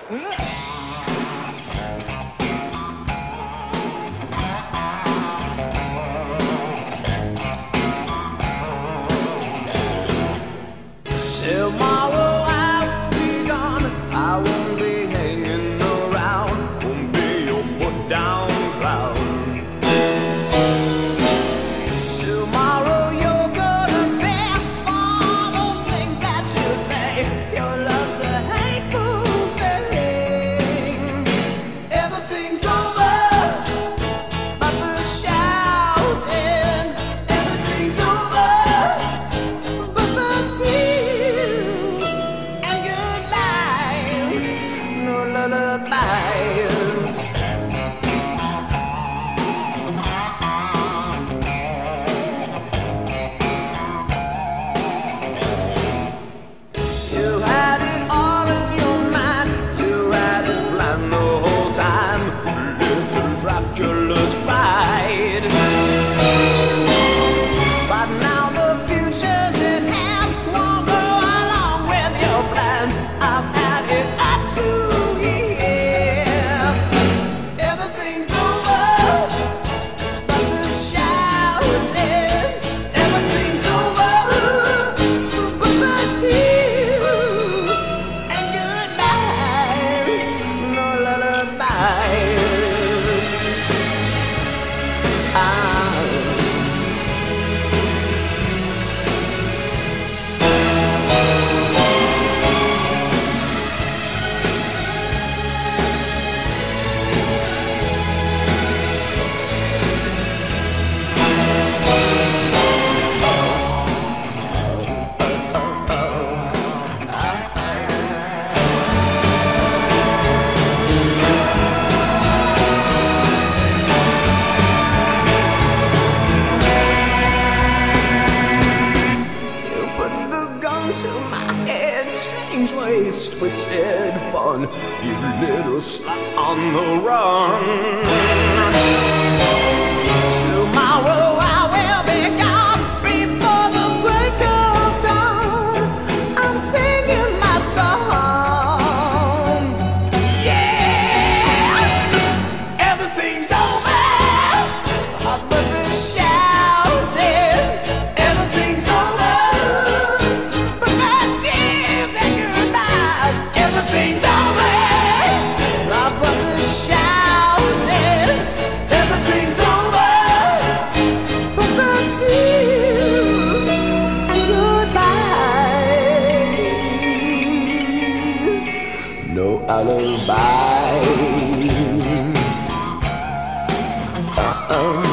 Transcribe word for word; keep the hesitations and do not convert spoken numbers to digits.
Tomorrow I will be gone, I won't be hanging around, won't be your put down clown. Tomorrow you're gonna pay for those things that you say. Your love's a hateful thing. Everything's over but the shouting. Everything's over but the tears and goodbyes. No lullabies. You had it all in your mind, you had it planned the whole time. Little Dracula's pride. But now the future's in hand, won't go along with your plans. I've had it up to here. Everything's over but the shouting. Everything's over but the tears and goodbyes. No lullabies. Ah. To my head, strange ways, twisted fun, you little slut on the run. Tomorrow I will be gone before the break of dawn. I'm singing my song. Yeah, everything's over but the shouting. Everything's over. Everything's over but the shouting. Everything's over but the tears and goodbyes. No alibis. Uh-uh.